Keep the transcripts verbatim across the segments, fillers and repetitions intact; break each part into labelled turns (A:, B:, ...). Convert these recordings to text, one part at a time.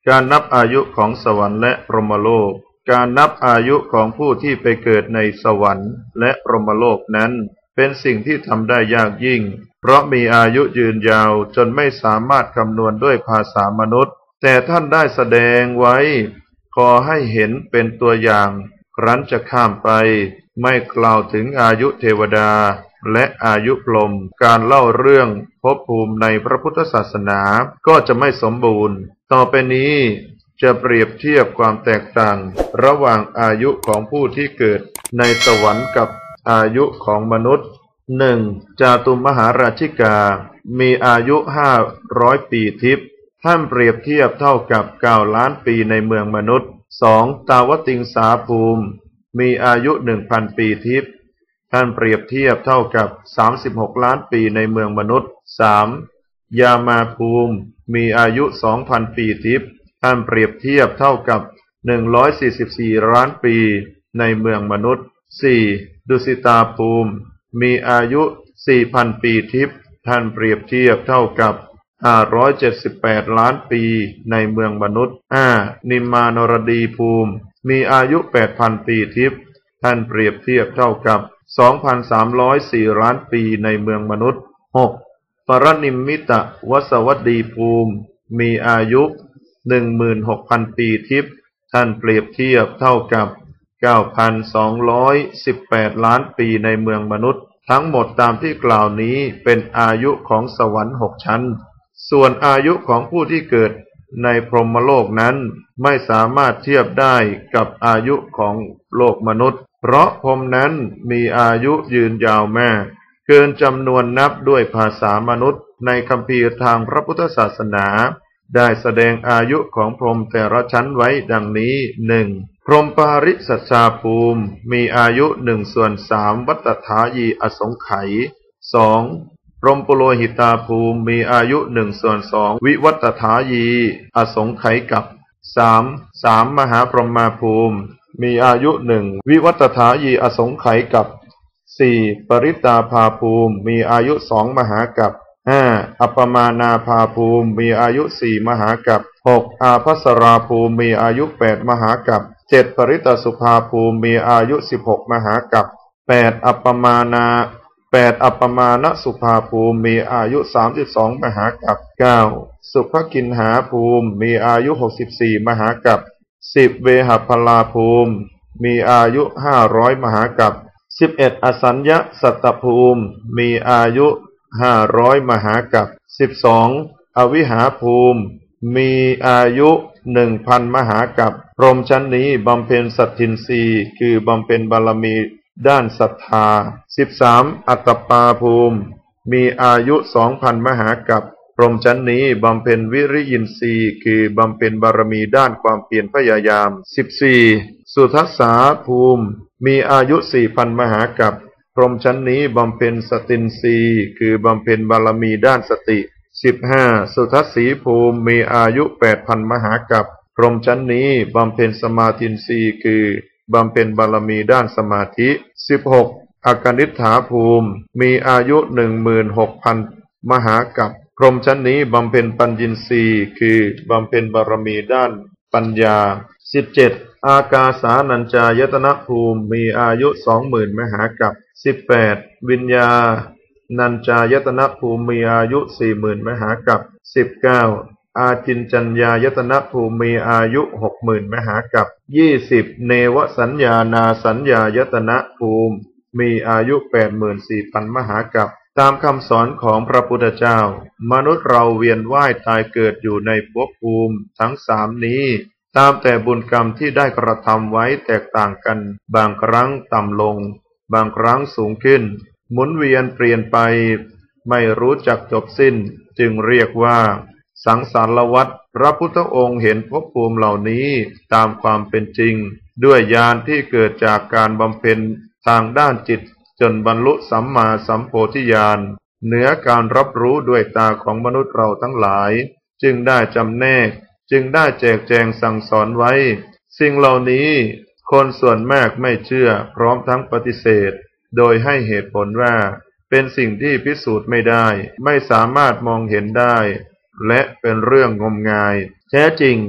A: การนับอายุของสวรรค์และพรหมโลกการนับอายุของผู้ที่ไปเกิดในสวรรค์และพรหมโลกนั้นเป็นสิ่งที่ทำได้ยากยิ่งเพราะมีอายุยืนยาวจนไม่สามารถคำนวณด้วยภาษามนุษย์แต่ท่านได้แสดงไว้ขอให้เห็นเป็นตัวอย่างครั้นจะข้ามไปไม่กล่าวถึงอายุเทวดาและอายุพรหมการเล่าเรื่องภพภูมิในพระพุทธศาสนาก็จะไม่สมบูรณ์ต่อไปนี้จะเปรียบเทียบความแตกต่างระหว่างอายุของผู้ที่เกิดในสวรรค์กับอายุของมนุษย์ หนึ่ง. จาตุมหาราชิกามีอายุห้าร้อยปีทิพย์ท่านเปรียบเทียบเท่ากับเก้าล้านปีในเมืองมนุษย์ สอง. ตาวติงสาภูมิมีอายุ หนึ่งพัน ปีทิพย์ท่านเปรียบเทียบเท่ากับสามสิบหกล้านปีในเมืองมนุษย์ สาม. ยามาภูมิมีอายุ สองพัน ปีทิพย์ท่านเปรียบเทียบเท่ากับหนึ่งร้อยสี่สิบสี่ล้านปีในเมืองมนุษย์ สี่. ดุสิตาภูมิมีอายุ สี่พัน ปีทิพย์ท่านเปรียบเทียบเท่ากับห้าร้อยเจ็ดสิบแปดล้านปีในเมืองมนุษย์ ห้า. นิมมานรดีภูมิมีอายุ แปดพัน ปีทิพย์ท่านเปรียบเทียบเท่ากับ สองพันสามร้อยสี่ ล้านปีในเมืองมนุษย์ หก. ปรนิมมิตวสวัสดีภูมิมีอายุ หนึ่งหมื่นหกพัน ปีทิพย์ท่านเปรียบเทียบเท่ากับ เก้าพันสองร้อยสิบแปด ล้านปีในเมืองมนุษย์ทั้งหมดตามที่กล่าวนี้เป็นอายุของสวรรค์หกชั้นส่วนอายุของผู้ที่เกิดในพรหมโลกนั้นไม่สามารถเทียบได้กับอายุของโลกมนุษย์เพราะพรหมนั้นมีอายุยืนยาวมากเกินจำนวนนับด้วยภาษามนุษย์ในคัมภีร์ทางพระพุทธศาสนาได้แสดงอายุของพรหมแต่ละชั้นไว้ดังนี้ หนึ่ง. พรหมปาริสัชชาภูมิมีอายุหนึ่งส่วนสามวัตถายีอสงไขย สอง. พรหมปุโรหิตาภูมิมีอายุหนึ่งส่วนสองวิวัตถายีอสงไขยกับ สาม. สามมหาพรหมาภูมิมีอายุหนึ่งวิวัตถายีอสงไขยกับ สี่. ปริตาภาภูมิมีอายุสองมหากัป ห้า. อัปปมานาภาภูมิมีอายุสี่มหากัป หก. อาภัสราภูมิมีอายุแปดมหากัป เจ็ด. ปริตสุภาภูมิมีอายุสิบหกมหากัป แปด. อัปปมานาแปดอัปปมาณสุภาภูมิมีอายุสามสิบสองมหากัป เก้า. สุภกินหาภูมิมีอายุหกสิบสี่มหากัป สิบ. เวหพลาภูมิมีอายุห้าร้อยมหากัป สิบเอ็ด. อสัญญสัตตภูมิมีอายุห้าร้อยมหากัป สิบสอง. อวิหาภูมิมีอายุหนึ่งพันมหากัปพรหมชั้นนี้บำเพ็ญสัตทินรีคือบำเพ็ญบารมีด้านศรัทธา สิบสาม. อัตตปาภูมิมีอายุสองพันมหากัปพรหมชั้นนี้บำเพ็ญวิริยินทรีย์คือบำเพ็ญบารมีด้านความเพียรพยายาม สิบสี่. สุทัสสาภูมิมีอายุสี่พันมหากัปพรหมชั้นนี้บำเพ็ญสตินทรีย์คือบำเพ็ญบารมีด้านสติ สิบห้า. สุทัสสีภูมิมีอายุแปดพันมหากัปพรหมชั้นนี้บำเพ็ญสมาธินทรีย์คือบำเพ็ญบารมีด้านสมาธิ สิบหก. อกนิษฐาภูมิมีอายุ หนึ่งหมื่นหกพัน มหากัปพรหมชั้นนี้บำเพ็ญปัญญินทรีย์คือบำเพ็ญบารมีด้านปัญญา สิบเจ็ด. อากาสานัญจายตนะภูมิมีอายุ สองหมื่น มหากัป สิบแปด. วิญญานัญจายตนะภูมิมีอายุ สี่หมื่น มหากัป สิบเก้า. อาจินจัญญายตนะภูมิมีอายุ หกหมื่น มหากัป ยี่สิบ. เนวสัญญานาสัญญายตนะภูมิมีอายุ แปดหมื่นสี่พัน มหากัปตามคำสอนของพระพุทธเจ้ามนุษย์เราเวียนว่ายตายเกิดอยู่ในภพภูมิทั้งสามนี้ตามแต่บุญกรรมที่ได้กระทำไว้แตกต่างกันบางครั้งต่ำลงบางครั้งสูงขึ้นหมุนเวียนเปลี่ยนไปไม่รู้จักจบสิ้นจึงเรียกว่าสังสารวัฏพระพุทธองค์เห็นภพภูมิเหล่านี้ตามความเป็นจริงด้วยญาณที่เกิดจากการบำเพ็ญทางด้านจิตจนบรรลุสัมมาสัมโพธิญาณเหนือการรับรู้ด้วยตาของมนุษย์เราทั้งหลายจึงได้จำแนกจึงได้แจกแจงสั่งสอนไว้สิ่งเหล่านี้คนส่วนมากไม่เชื่อพร้อมทั้งปฏิเสธโดยให้เหตุผลว่าเป็นสิ่งที่พิสูจน์ไม่ได้ไม่สามารถมองเห็นได้และเป็นเรื่องงมงายแท้จริง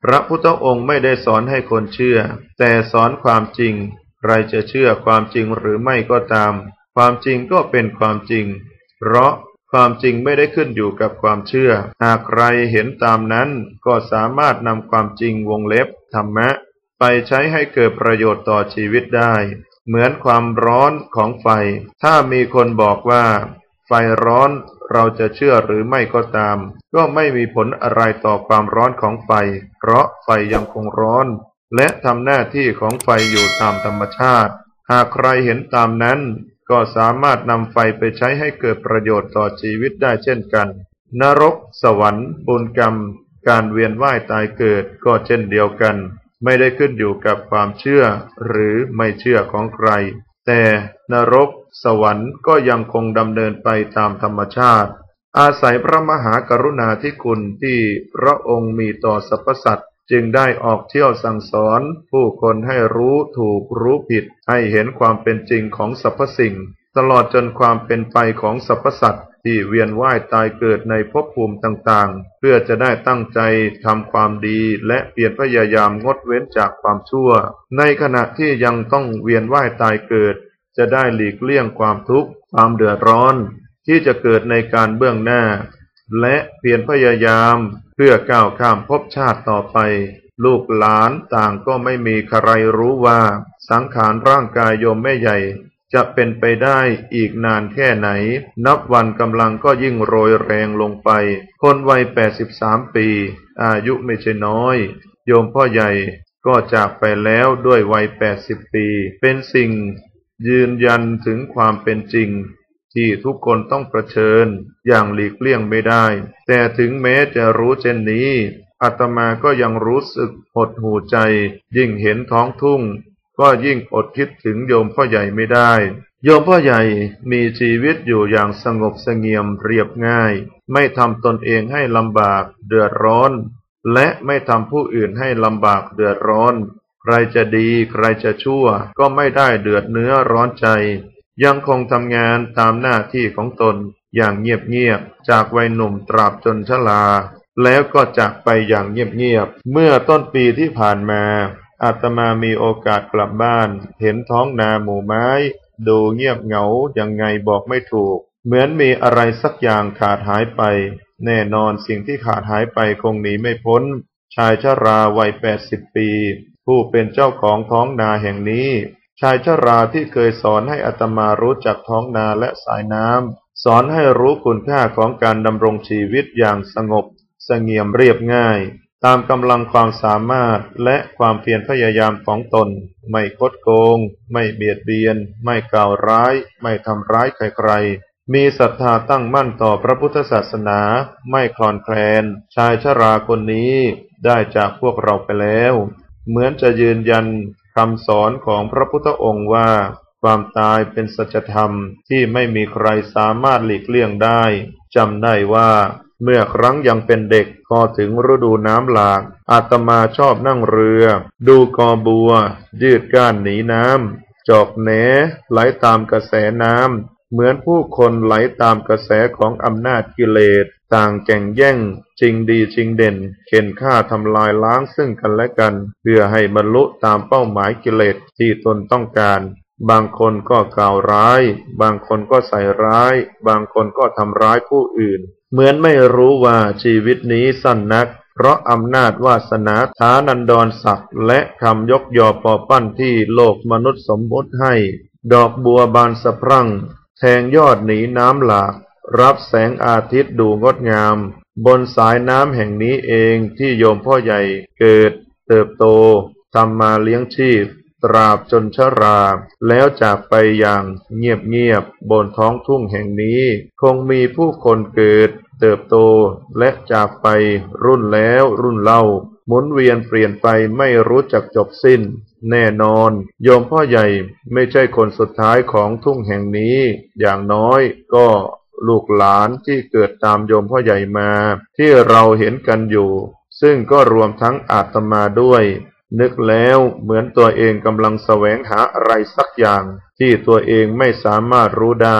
A: พระพุทธองค์ไม่ได้สอนให้คนเชื่อแต่สอนความจริงใครจะเชื่อความจริงหรือไม่ก็ตามความจริงก็เป็นความจริงเพราะความจริงไม่ได้ขึ้นอยู่กับความเชื่อหากใครเห็นตามนั้นก็สามารถนำความจริงวงเล็บธรรมะไปใช้ให้เกิดประโยชน์ต่อชีวิตได้เหมือนความร้อนของไฟถ้ามีคนบอกว่าไฟร้อนเราจะเชื่อหรือไม่ก็ตามก็ไม่มีผลอะไรต่อความร้อนของไฟเพราะไฟยังคงร้อนและทำหน้าที่ของไฟอยู่ตามธรรมชาติหากใครเห็นตามนั้นก็สามารถนำไฟไปใช้ให้เกิดประโยชน์ต่อชีวิตได้เช่นกันนรกสวรรค์บุญกรรมการเวียนว่ายตายเกิดก็เช่นเดียวกันไม่ได้ขึ้นอยู่กับความเชื่อหรือไม่เชื่อของใครแต่นรกสวรรค์ก็ยังคงดำเนินไปตามธรรมชาติอาศัยพระมหากรุณาธิคุณที่พระองค์มีต่อสรรพสัตว์จึงได้ออกเที่ยวสั่งสอนผู้คนให้รู้ถูกรู้ผิดให้เห็นความเป็นจริงของสรรพสิ่งตลอดจนความเป็นไปของสรรพสัตว์ที่เวียนว่ายตายเกิดในภพภูมิต่างๆเพื่อจะได้ตั้งใจทำความดีและเพียรพยายามงดเว้นจากความชั่วในขณะที่ยังต้องเวียนว่ายตายเกิดจะได้หลีกเลี่ยงความทุกข์ความเดือดร้อนที่จะเกิดในการเบื้องหน้าและเพียรพยายามเพื่อก้าวข้ามภพชาติต่อไปลูกหลานต่างก็ไม่มีใครรู้ว่าสังขารร่างกายโยมแม่ใหญ่จะเป็นไปได้อีกนานแค่ไหนนับวันกำลังก็ยิ่งโรยแรงลงไปคนวัยแปดสิบสามปีอายุไม่ใช่น้อยโยมพ่อใหญ่ก็จากไปแล้วด้วยวัยแปดสิบปีเป็นสิ่งยืนยันถึงความเป็นจริงที่ทุกคนต้องเผชิญอย่างหลีกเลี่ยงไม่ได้แต่ถึงแม้จะรู้เช่นนี้อาตมาก็ยังรู้สึกหดหู่ใจยิ่งเห็นท้องทุ่งก็ยิ่งอดคิดถึงโยมพ่อใหญ่ไม่ได้โยมพ่อใหญ่มีชีวิตอยู่อย่างสงบเสงี่ยมเรียบง่ายไม่ทำตนเองให้ลำบากเดือดร้อนและไม่ทำผู้อื่นให้ลำบากเดือดร้อนใครจะดีใครจะชั่วก็ไม่ได้เดือดเนื้อร้อนใจยังคงทำงานตามหน้าที่ของตนอย่างเงียบๆจากวัยหนุ่มตราบจนชราแล้วก็จากไปอย่างเงียบๆเมื่อต้นปีที่ผ่านมาอาตมามีโอกาสกลับบ้านเห็นท้องนาหมู่ไม้ดูเงียบเหงายังไงบอกไม่ถูกเหมือนมีอะไรสักอย่างขาดหายไปแน่นอนสิ่งที่ขาดหายไปคงหนีไม่พ้นชายชราวัยแปดสิบปีผู้เป็นเจ้าของท้องนาแห่งนี้ชายชราที่เคยสอนให้อาตมารู้จักท้องนาและสายน้ำสอนให้รู้คุณค่าของการดำรงชีวิตอย่างสงบเสงี่ยมเรียบง่ายตามกำลังความสามารถและความเพียรพยายามของตนไม่คดโกงไม่เบียดเบียนไม่กล่าวร้ายไม่ทำร้ายใครๆมีศรัทธาตั้งมั่นต่อพระพุทธศาสนาไม่คลอนแคลนชายชราคนนี้ได้จากพวกเราไปแล้วเหมือนจะยืนยันคำสอนของพระพุทธองค์ว่าความตายเป็นสัจธรรมที่ไม่มีใครสามารถหลีกเลี่ยงได้จำได้ว่าเมื่อครั้งยังเป็นเด็กพอถึงฤดูน้ำหลากอาตมาชอบนั่งเรือดูกอบัวยืดก้านหนีน้ำจอกแหนไหลตามกระแสน้ำเหมือนผู้คนไหลตามกระแสของอำนาจกิเลสต่างแข่งแย่งชิงดีชิงเด่นเข็นฆ่าทำลายล้างซึ่งกันและกันเพื่อให้บรรลุตามเป้าหมายกิเลสที่ตนต้องการบางคนก็กล่าวร้ายบางคนก็ใส่ร้ายบางคนก็ทำร้ายผู้อื่นเหมือนไม่รู้ว่าชีวิตนี้สั้นนักเพราะอำนาจวาสนาฐานันดรศักดิ์และคำยกยอปอปั้นที่โลกมนุษย์สมมติให้ดอกบัวบานสะพรั่งแทงยอดหนีน้ำหลากรับแสงอาทิตย์ดูงดงามบนสายน้ำแห่งนี้เองที่โยมพ่อใหญ่เกิดเติบโตทำมาเลี้ยงชีพตราบจนชราแล้วจากไปอย่างเงียบๆบนท้องทุ่งแห่งนี้คงมีผู้คนเกิดเติบโตและจากไปรุ่นแล้วรุ่นเล่าหมุนเวียนเปลี่ยนไปไม่รู้จักจบสิ้นแน่นอนโยมพ่อใหญ่ไม่ใช่คนสุดท้ายของทุ่งแห่งนี้อย่างน้อยก็ลูกหลานที่เกิดตามโยมพ่อใหญ่มาที่เราเห็นกันอยู่ซึ่งก็รวมทั้งอาตมาด้วยนึกแล้วเหมือนตัวเองกำลังแสวงหาอะไรสักอย่างที่ตัวเองไม่สามารถรู้ได้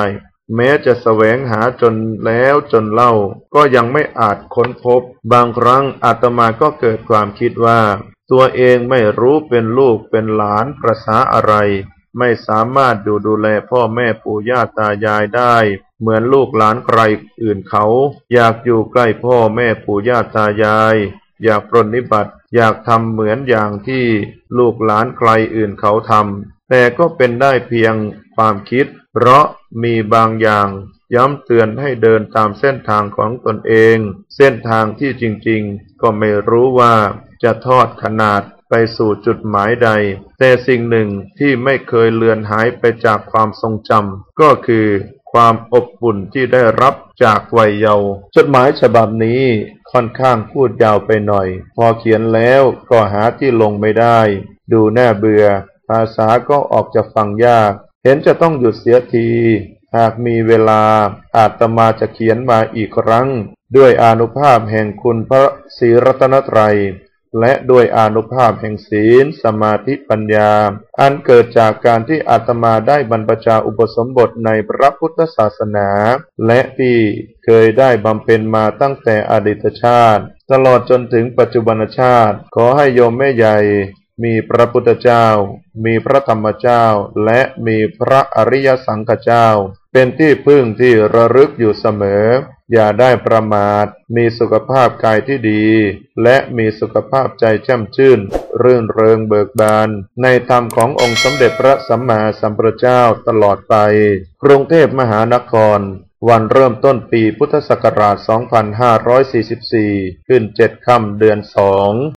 A: แม้จะแสวงหาจนแล้วจนเล่าก็ยังไม่อาจค้นพบบางครั้งอาตมาก็เกิดความคิดว่าตัวเองไม่รู้เป็นลูกเป็นหลานประสาอะไรไม่สามารถดูดูแลพ่อแม่ปู่ย่าตายายได้เหมือนลูกหลานใครอื่นเขาอยากอยู่ใกล้พ่อแม่ปู่ย่าตายายอยากปรนนิบัติอยากทำเหมือนอย่างที่ลูกหลานใครอื่นเขาทำแต่ก็เป็นได้เพียงความคิดเพราะมีบางอย่างย้ำเตือนให้เดินตามเส้นทางของตนเองเส้นทางที่จริงๆก็ไม่รู้ว่าจะทอดขนาดไปสู่จุดหมายใดแต่สิ่งหนึ่งที่ไม่เคยเลือนหายไปจากความทรงจำก็คือความอบอุ่นที่ได้รับจากวัยเยาว์จดหมายฉบับนี้ค่อนข้างพูดยาวไปหน่อยพอเขียนแล้วก็หาที่ลงไม่ได้ดูน่าเบื่อภาษาก็ออกจะฟังยากเห็นจะต้องหยุดเสียทีหากมีเวลาอาตมาจะเขียนมาอีกครั้งด้วยอานุภาพแห่งคุณพระศรีรัตนตรัยและด้วยอานุภาพแห่งศีลสมาธิปัญญาอันเกิดจากการที่อาตมาได้บรรพชาอุปสมบทในพระพุทธศาสนาและที่เคยได้บำเพ็ญมาตั้งแต่อดีตชาติตลอดจนถึงปัจจุบันชาติขอให้โยมแม่ใหญ่มีพระพุทธเจ้ามีพระธรรมเจ้าและมีพระอริยสังฆเจ้าเป็นที่พึ่งที่ระลึกอยู่เสมออย่าได้ประมาทมีสุขภาพกายที่ดีและมีสุขภาพใจแช่มชื่นรื่นเริงเบิกบานในธรรมขององค์สมเด็จพระสัมมาสัมพุทธเจ้าตลอดไปกรุงเทพมหานครวันเริ่มต้นปีพุทธศักราช สองพันห้าร้อยสี่สิบสี่ ขึ้นเจ็ดค่ำเดือนสอง